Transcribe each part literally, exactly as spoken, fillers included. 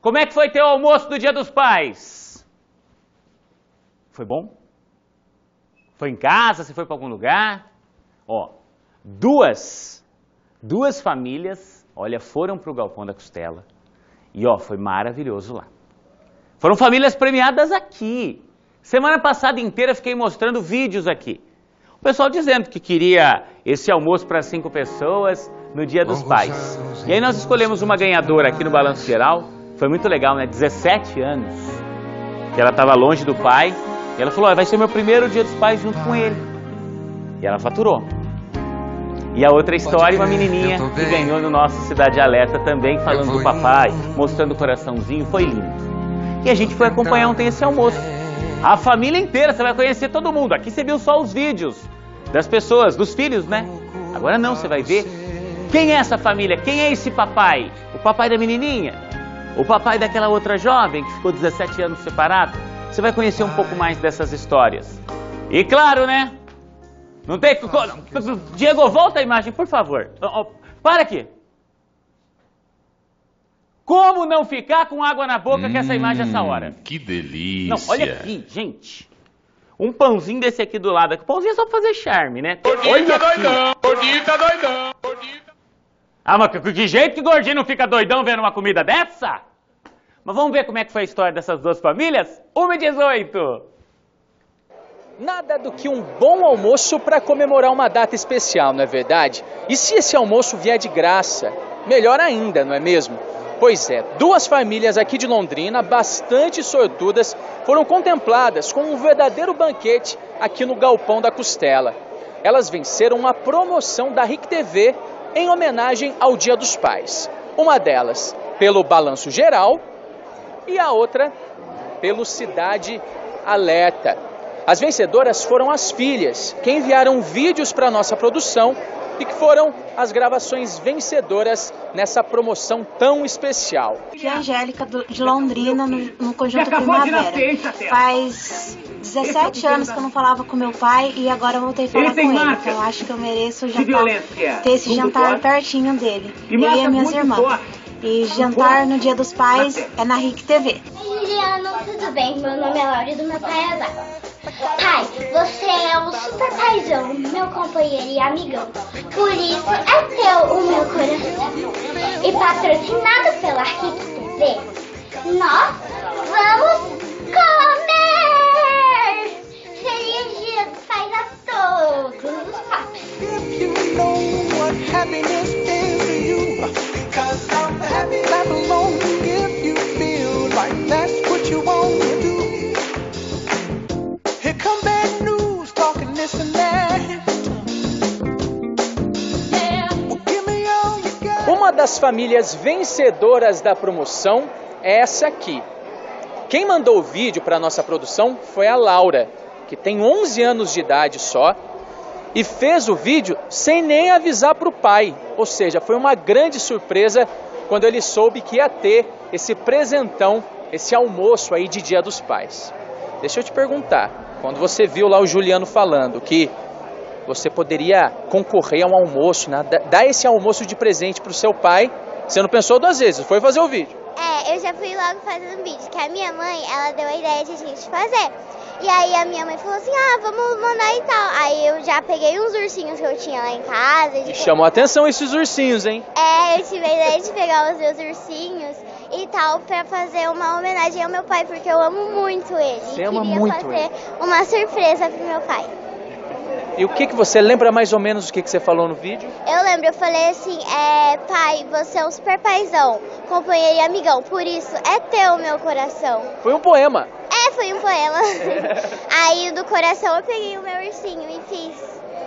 Como é que foi teu almoço do Dia dos Pais? Foi bom? Foi em casa? Você foi para algum lugar? Ó, duas, duas famílias, olha, foram para o Galpão da Costela e ó, foi maravilhoso lá. Foram famílias premiadas aqui. Semana passada inteira fiquei mostrando vídeos aqui. O pessoal dizendo que queria esse almoço para cinco pessoas no Dia dos Pais. E aí nós escolhemos uma ganhadora aqui no Balanço Geral. Foi muito legal, né? dezessete anos que ela estava longe do pai. E ela falou, oh, vai ser meu primeiro Dia dos Pais junto com ele. E ela faturou. E a outra história, uma menininha que ganhou no nosso Cidade Alerta também, falando do papai, mostrando o coraçãozinho, foi lindo. E a gente foi acompanhar ontem esse almoço. A família inteira, você vai conhecer todo mundo. Aqui você viu só os vídeos das pessoas, dos filhos, né? Agora não, você vai ver quem é essa família, quem é esse papai. O papai da menininha, o papai daquela outra jovem que ficou dezessete anos separado. Você vai conhecer um pouco mais dessas histórias. E claro, né? Não tem... Diego, volta a imagem, por favor. Para aqui. Como não ficar com água na boca hum, com essa imagem essa hora? Que delícia. Não, olha aqui, gente. Um pãozinho desse aqui do lado. O pãozinho é só pra fazer charme, né? Gordinho tá doidão, gordinho tá doidão. Gordinho tá... Ah, mas que jeito que gordinho não fica doidão vendo uma comida dessa? Mas vamos ver como é que foi a história dessas duas famílias? uma e dezoito. Nada do que um bom almoço para comemorar uma data especial, não é verdade? E se esse almoço vier de graça? Melhor ainda, não é mesmo? Pois é, duas famílias aqui de Londrina, bastante sortudas, foram contempladas com um verdadeiro banquete aqui no Galpão da Costela. Elas venceram uma promoção da R I C T V em homenagem ao Dia dos Pais. Uma delas pelo Balanço Geral e a outra pelo Cidade Alerta. As vencedoras foram as filhas, que enviaram vídeos para a nossa produção e que foram as gravações vencedoras nessa promoção tão especial. Aqui é a Angélica do, de Londrina, no, no Conjunto Primavera. Faz dezessete anos que eu não falava com meu pai e agora eu voltei a falar com ele. Então eu acho que eu mereço jantar, ter esse jantar pertinho dele. Eu e as minhas irmãs. E jantar no Dia dos Pais é na R I C T V. Oi, Juliano, tudo bem? Meu nome é Laura e do meu pai é Zá. Pai, você é o super paizão, meu companheiro e amigão. Por isso é teu o meu coração. E patrocinado pela R I C T V, nós vamos comer! Feliz Dia dos Pais a todos os papos! Uma das famílias vencedoras da promoção é essa aqui. Quem mandou o vídeo para a nossa produção foi a Laura, que tem onze anos de idade só, e fez o vídeo sem nem avisar para o pai. Ou seja, foi uma grande surpresa quando ele soube que ia ter esse presentão, esse almoço aí de Dia dos Pais. Deixa eu te perguntar, quando você viu lá o Juliano falando que você poderia concorrer a um almoço, né? Dar esse almoço de presente para o seu pai, você não pensou duas vezes, foi fazer o vídeo. É, eu já fui logo fazendo vídeo, que a minha mãe, ela deu a ideia de a gente fazer. E aí a minha mãe falou assim, ah, vamos mandar e tal. Aí eu já peguei uns ursinhos que eu tinha lá em casa. E chamou a atenção esses ursinhos, hein? É, eu tive a ideia de pegar os meus ursinhos e tal, pra fazer uma homenagem ao meu pai, porque eu amo muito ele. Você e ama queria muito fazer ele. uma surpresa pro meu pai. E o que que você lembra mais ou menos do que que você falou no vídeo? Eu lembro, eu falei assim, é, pai, você é um super paizão, companheiro e amigão, por isso é teu meu coração. Foi um poema. É, foi um poema. Aí do coração eu peguei o meu ursinho e fiz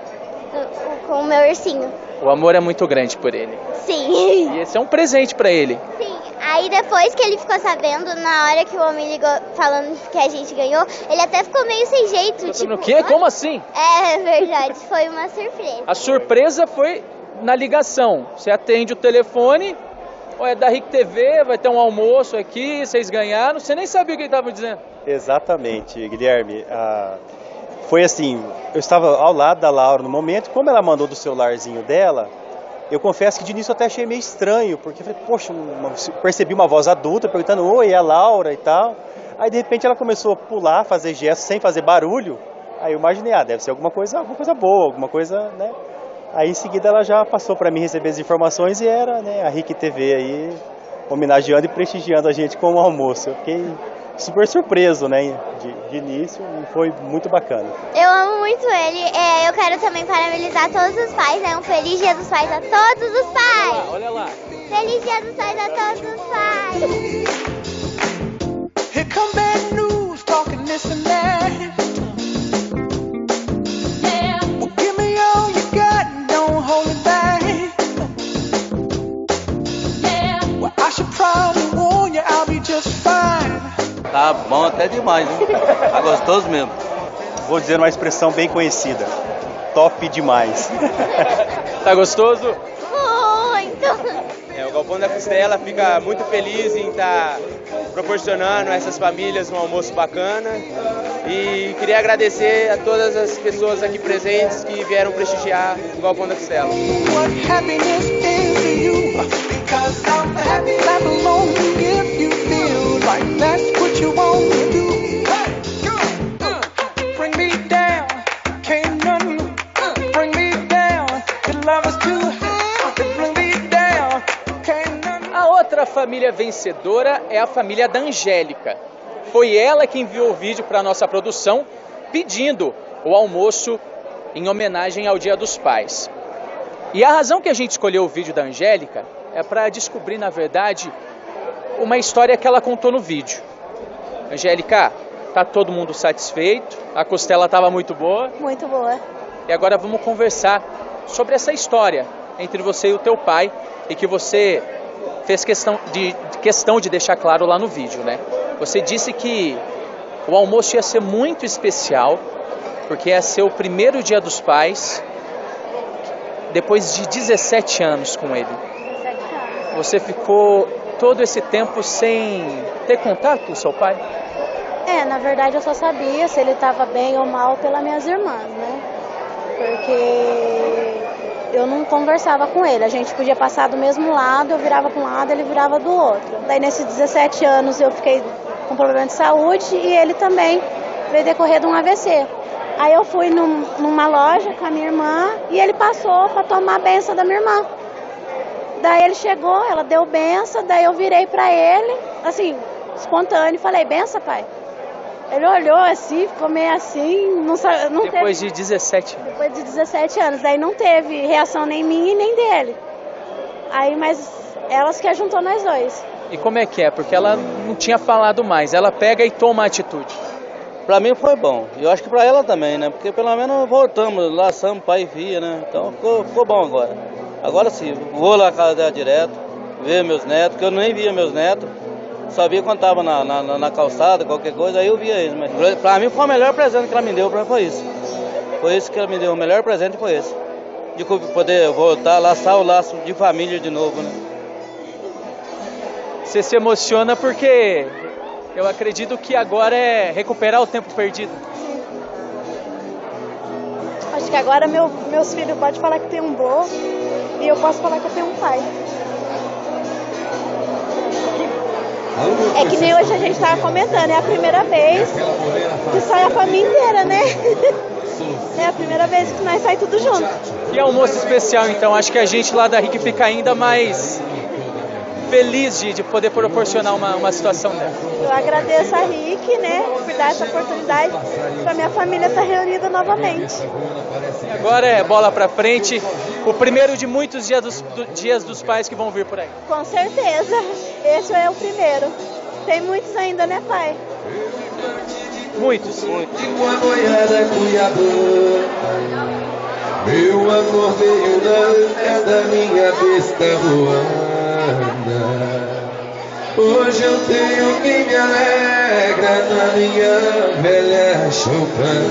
o, o, com o meu ursinho. O amor é muito grande por ele. Sim. E esse é um presente pra ele. Sim. Aí depois que ele ficou sabendo, na hora que o homem ligou falando que a gente ganhou, ele até ficou meio sem jeito. Tipo, o quê? Como assim? É verdade, foi uma surpresa. A surpresa foi na ligação. Você atende o telefone, ó, é da R I C T V, vai ter um almoço aqui, vocês ganharam. Você nem sabia o que ele estava dizendo. Exatamente, Guilherme. Ah, foi assim, eu estava ao lado da Laura no momento, como ela mandou do celularzinho dela, Eu confesso que de início eu até achei meio estranho, porque eu falei, poxa, uma, percebi uma voz adulta perguntando, oi, é a Laura e tal. Aí de repente ela começou a pular, fazer gestos sem fazer barulho. Aí eu imaginei, ah, deve ser alguma coisa, alguma coisa boa, alguma coisa, né? Aí em seguida ela já passou para mim receber as informações e era, né, a R I C T V aí homenageando e prestigiando a gente com o almoço. Eu fiquei super surpreso, né, de, de início, e foi muito bacana. Eu amo muito ele. É, eu quero também parabenizar todos os pais, né? Um feliz Dia dos Pais a todos os pais. Olha lá, olha lá. Feliz Dia dos Pais a todos os pais. Here come bad news, talking this and that. Well, give me all you got and don't hold it back. Well, I should probably warn you, I'll be just fine. Tá bom até demais, hein? Tá gostoso mesmo. Vou dizer uma expressão bem conhecida, top demais. Tá gostoso? Muito. É, o Galpão da Costela fica muito feliz em estar proporcionando a essas famílias um almoço bacana e queria agradecer a todas as pessoas aqui presentes que vieram prestigiar o Galpão da Costela. What happiness is to you? Because I'm happy, clap along if you feel like that's what you want to do. Hey, uh, bring me down, can't none uh, bring me down. The love is too high, bring me down, can't none. A outra família vencedora é a família da Angélica. Foi ela que enviou o vídeo para a nossa produção pedindo o almoço em homenagem ao Dia dos Pais. E a razão que a gente escolheu o vídeo da Angélica é para descobrir, na verdade, uma história que ela contou no vídeo. Angélica, tá todo mundo satisfeito? A costela estava muito boa? Muito boa. E agora vamos conversar sobre essa história entre você e o teu pai e que você fez questão de, questão de deixar claro lá no vídeo, né? Você disse que o almoço ia ser muito especial porque ia ser o primeiro Dia dos Pais depois de dezessete anos com ele. dezessete anos. Você ficou todo esse tempo sem ter contato com o seu pai? É, na verdade eu só sabia se ele estava bem ou mal pelas minhas irmãs, né? Porque eu não conversava com ele. A gente podia passar do mesmo lado, eu virava para um lado, ele virava do outro. Daí nesses dezessete anos eu fiquei com problema de saúde e ele também veio decorrer de um A V C. Aí eu fui num, numa loja com a minha irmã e ele passou para tomar a benção da minha irmã. Daí ele chegou, ela deu benção, daí eu virei para ele, assim, espontâneo, e falei, benção, pai. Ele olhou assim, ficou meio assim, não, não Depois teve... de dezessete anos. Depois de dezessete anos, daí não teve reação nem minha e nem dele. Aí, mas elas que juntou nós dois. E como é que é? Porque ela não tinha falado mais, ela pega e toma a atitude. Pra mim foi bom, e eu acho que pra ela também, né? Porque pelo menos voltamos, laçamos pai e filha, né? Então ficou, ficou bom agora. Agora sim, vou lá na casa dela direto, ver meus netos, porque eu nem via meus netos. Só via quando tava na, na, na calçada, qualquer coisa, aí eu via eles. Mas pra mim foi o melhor presente que ela me deu, foi isso. Foi isso que ela me deu, o melhor presente foi esse. De poder voltar, laçar o laço de família de novo, né? Você se emociona porque eu acredito que agora é recuperar o tempo perdido. Acho que agora meu, meus filhos podem falar que tem um vô e eu posso falar que eu tenho um pai. É que nem hoje a gente estava comentando, é a primeira vez que sai a família inteira, né? É a primeira vez que nós saímos tudo junto. E almoço especial, então, acho que a gente lá da R I C fica ainda mais feliz de, de poder proporcionar uma, uma situação dessa. Eu agradeço a R I C, né, por dar essa oportunidade para minha família estar reunida novamente. E agora é bola pra frente, o primeiro de muitos dias dos, do, dias dos pais que vão vir por aí. Com certeza, esse é o primeiro. Tem muitos ainda, né, pai? Muitos. Muitos. Meu amor veio da, da minha besta Ruanda. Hoje eu tenho quem me alegra na minha velha Chopin.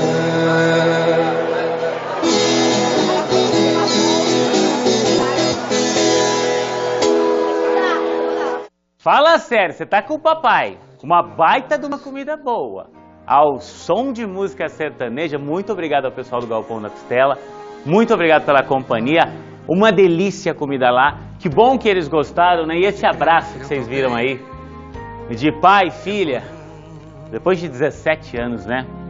Fala sério, você tá com o papai. Uma baita de uma comida boa. Ao som de música sertaneja, muito obrigado ao pessoal do Galpão da Costela. Muito obrigado pela companhia. Uma delícia a comida lá. Que bom que eles gostaram, né? E esse abraço que vocês viram aí, de pai e filha, depois de dezessete anos, né?